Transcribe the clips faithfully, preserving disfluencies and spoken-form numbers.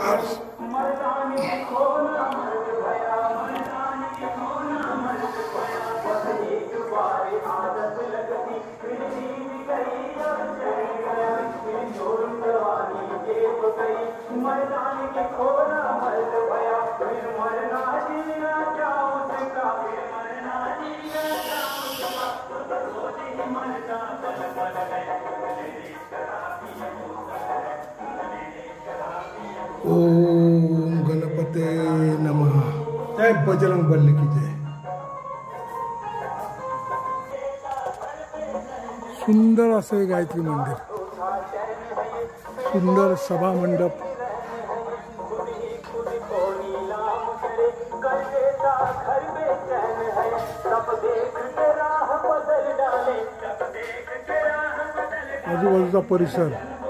ओम गणपते नमः। जय बजरंग बली की जय। सुंदर असे गायत्री मंदिर, सुंदर सभा मंडप, आजूबाजूचा परिसर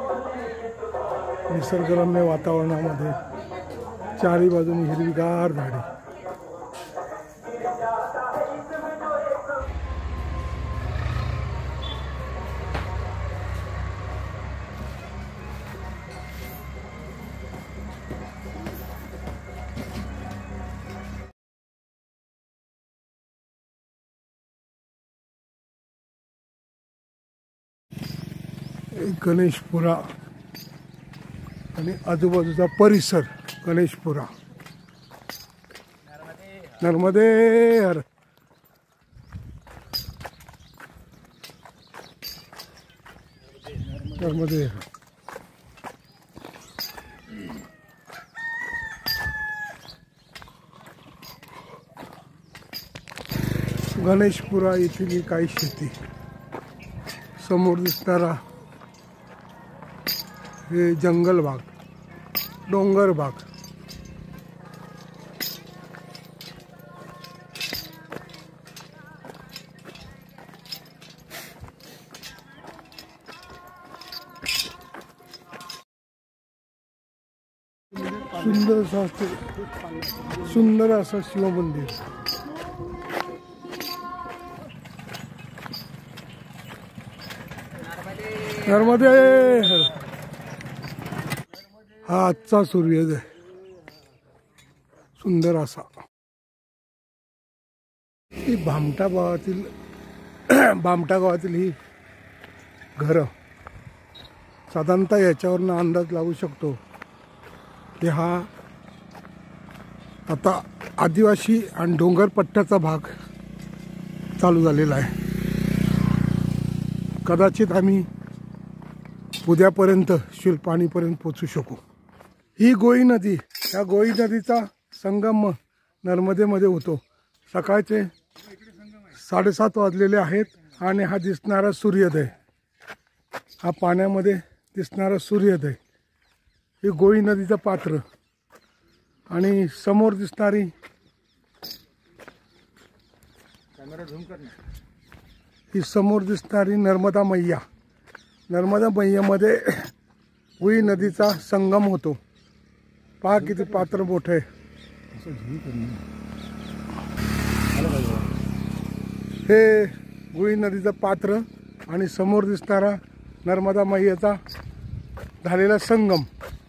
निसर्गरम्य वातावरणामध्ये, चारी बाजूनी हिरवीगार झाडे। गणेशपुरा आणि आजूबाजूचा परिसर गणेशपुरा। नर्मदे हर। नर्मदे हर। गणेशपुरा येथील काही शेती, समोर दिसणारा हे जंगल भाग, डोंगर भाग। सुंदर असा सुंदर असं शिवमंदिर। नर्मदे हर। हा आजचा सूर्योदय, सुंदर असा। ही भामटा गावातील भामटा गावातील ही घरं, साधारणतः याच्यावरनं अंदाज लागू शकतो की हा आता आदिवासी आणि डोंगर पट्ट्याचा भाग चालू झालेला आहे। कदाचित आम्ही उद्यापर्यंत शिलपाणीपर्यंत पोचू शकू। ही गोई नदी, या गोई नदीचा संगम नर्मदेमध्ये होतो। सकाळचे साडेसात वाजलेले आहेत आणि हा दिसणारा सूर्योदय, हा पाण्यामध्ये दिसणारा सूर्योदय, ही गोई नदीचं पात्र। आणि समोर दिसणारी ही समोर दिसणारी नर्मदा मैया, नर्मदा मैयामध्ये गोई नदीचा संगम होतो। पहा किती पात्र मोठं आहे। हे गोई नदीचं पात्र आणि समोर दिसणारा नर्मदा मैयाचा झालेला संगम।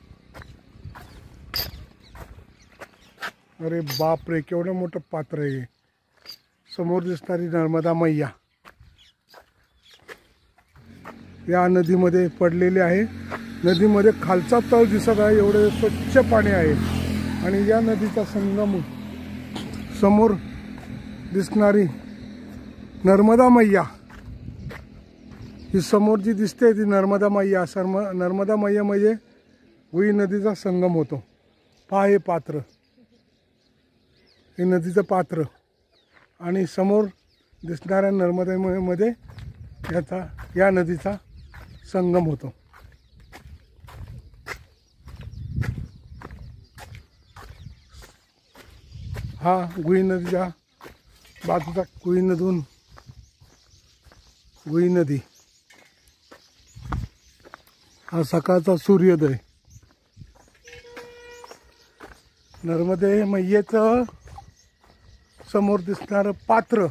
अरे बाप रे, केवढं मोठं पात्र आहे। समोर दिसणारी नर्मदा मैया या नदीमध्ये पडलेली आहे। नदीमध्ये खालचा तळ दिसत आहे, एवढे स्वच्छ पाणी आहे। आणि या नदीचा संगम समोर दिसणारी नर्मदा मैया, ही समोर जी दिसते ती नर्मदा मैया, सर्म नर्मदा मैया म्हणजे गोई नदीचा संगम होतो। पहा हे पात्र, हे नदीचं पात्र आणि समोर दिसणाऱ्या नर्मदा मैयामध्ये याचा या नदीचा संगम होतो। हा गोई नदीच्या बाजूचा गोई नदून गोई नदी, हा सकाळचा सूर्योदय। नर्मदे मैयेचं समोर दिसणारं पात्र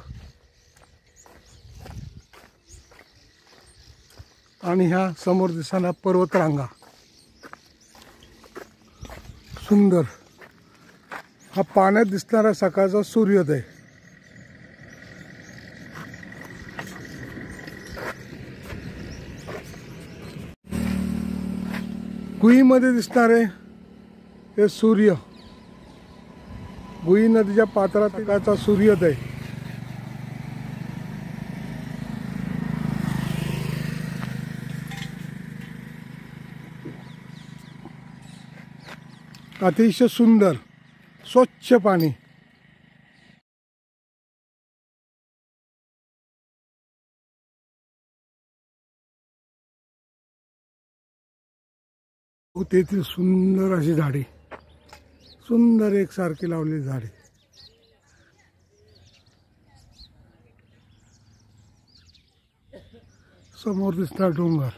आणि ह्या समोर दिसणारा पर्वतरांगा, सुंदर हा पाण्यात दिसणारा सकाळचा सूर्योदय. गुईमध्ये दिसणारे हे सूर्य, गुई नदीच्या पात्रात सकाळचा सूर्योदय. अतिशय सुंदर स्वच्छ पाणी. तेथील सुंदर अशी झाडी, सुंदर एकसारखी लावलेली झाडे. समोर दिसतात डोंगर,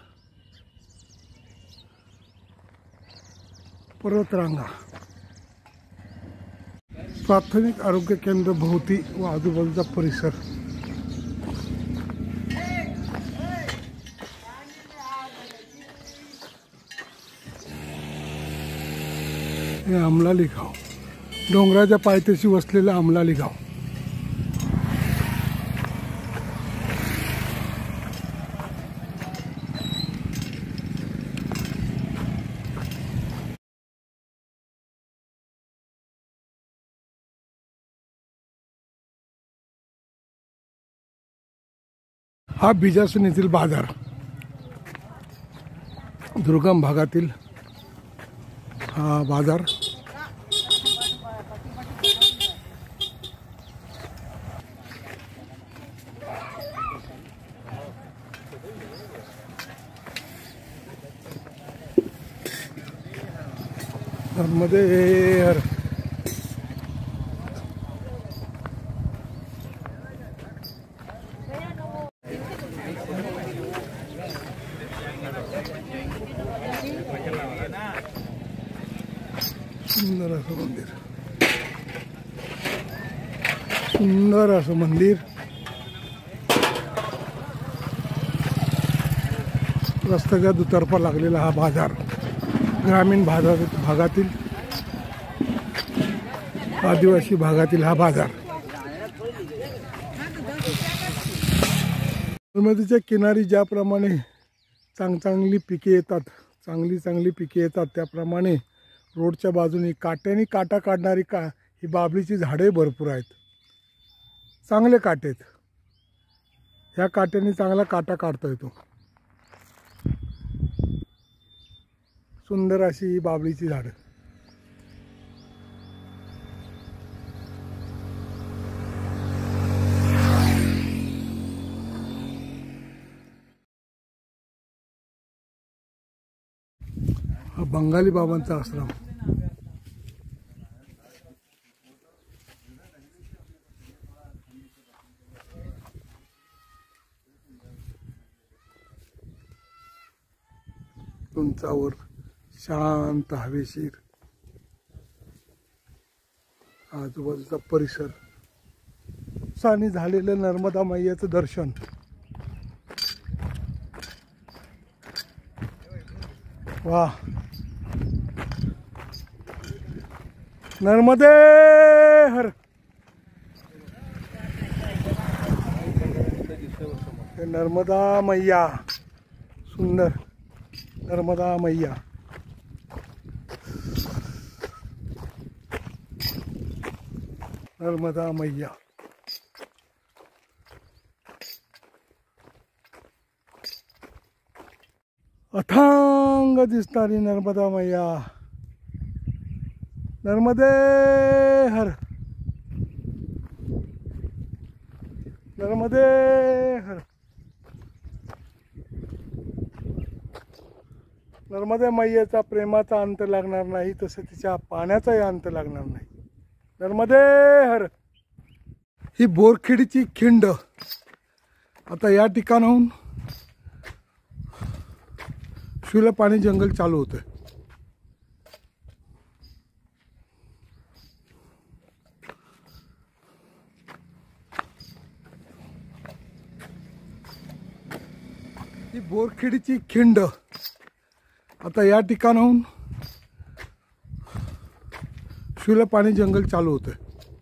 पर्वतरांगा. प्राथमिक आरोग्य केंद्र भोवती व आजूबाजूचा परिसर. हे आमलाली गाव, डोंगराच्या पायथ्याशी वसलेलं आमलाली गाव. हा बिजासून येथील बाजार, दुर्गम भागातील हा बाजार. नर्मदे सुंदर असं मंदिर, सुंदर असं मंदिर. रस्त्याच्या दुतर्फा लागलेला हा बाजार, ग्रामीण भागात भागातील आदिवासी भागातील हा बाजार. नर्मदेच्या किनारी ज्याप्रमाणे चांग चांगली पिके येतात, चांगली चांगली पिके येतात, त्याप्रमाणे रोडच्या बाजूने काट्याने काटा काढणारी का ही बाभळीची झाडे भरपूर आहेत. चांगले काटे आहेत, ह्या काट्याने चांगला काटा काढता येतो. सुंदर अशी ही बाभळीची झाडं. हा बंगाली बाबांचा आश्रम. उंचावर शांत हवेशीर आजूबाजूचा परिसर. सानी झालेलं नर्मदा मैयाचं दर्शन. वा, नर्मदे हर. नर्मदा मैया, सुंदर नर्मदा मैया. नर्मदा मैया. अथांग दिसणारी नर्मदा मैया. नर्मदे हर, नर्मदे हर. नर्मदे मैयेचा प्रेमाचा अंत लागणार नाही, तसं तिच्या पाण्याचाही अंत लागणार नाही. नर्मदे हर. ही बोरखेडीची खिंड. आता या ठिकाणाहून शुला पाणी जंगल चालू होतं. ही बोरखेडीची खिंड. आता या ठिकाणाहून शुला पाणी जंगल चालू होतं.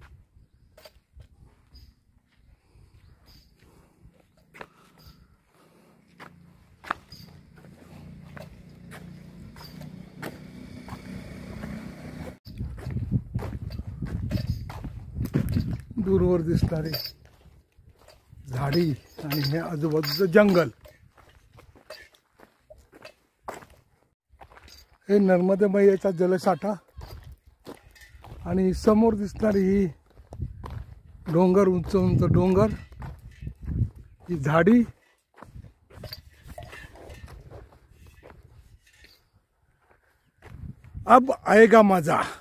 दूरवर दिसणारी झाडी आणि हे आजूबाजूचं जंगल. हे नर्मदा मैयाचा जलसाठा आणि समोर दिसणारी ही डोंगर, उंच उंच डोंगर, ही झाडी. अब आएगा मजा.